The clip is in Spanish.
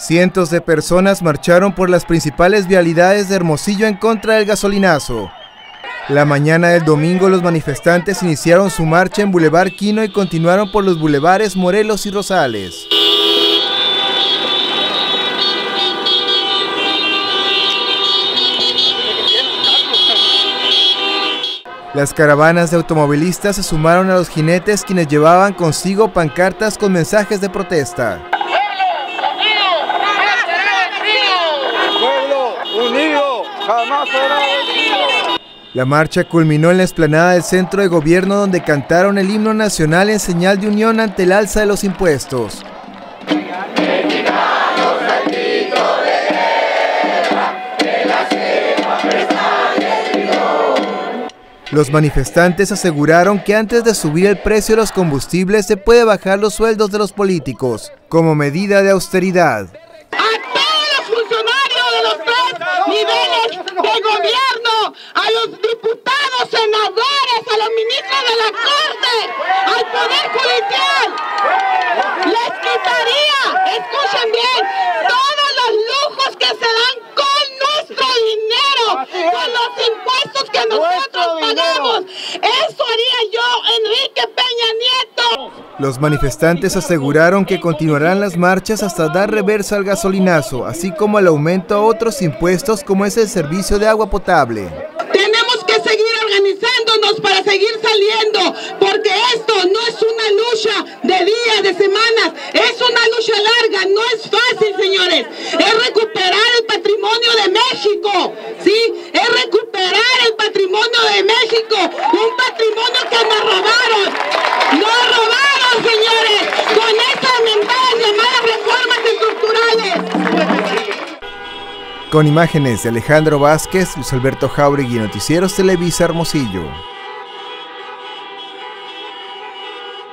Cientos de personas marcharon por las principales vialidades de Hermosillo en contra del gasolinazo. La mañana del domingo los manifestantes iniciaron su marcha en Boulevard Quino y continuaron por los bulevares Morelos y Rosales. Las caravanas de automovilistas se sumaron a los jinetes, quienes llevaban consigo pancartas con mensajes de protesta. ¡Pueblo unido jamás será vencido! La marcha culminó en la explanada del Centro de Gobierno, donde cantaron el himno nacional en señal de unión ante el alza de los impuestos. Los manifestantes aseguraron que antes de subir el precio de los combustibles se puede bajar los sueldos de los políticos, como medida de austeridad. A todos los funcionarios de los tres niveles de gobierno, a los diputados, senadores, a los ministros de la Corte, al Poder Judicial, les quitaría, escuchen bien, todos los lujos que se dan con nuestro dinero, con los impuestos que nosotros pagamos. Eso haría yo, Enrique Peña Nieto. Los manifestantes aseguraron que continuarán las marchas hasta dar reversa al gasolinazo, así como al aumento a otros impuestos como es el servicio de agua potable. Tenemos que seguir organizándonos para seguir saliendo, porque esto no es una lucha de días, de semanas, es una lucha larga, no es fácil, señores. Es recuperar el patrimonio de México, ¿sí? Es recuperar el patrimonio de México, un patrimonio que nos robaron. Nos robaron, señores, con estas mentadas llamadas reformas estructurales. Con imágenes de Alejandro Vázquez, Luis Alberto Jauregui, Noticieros Televisa Hermosillo.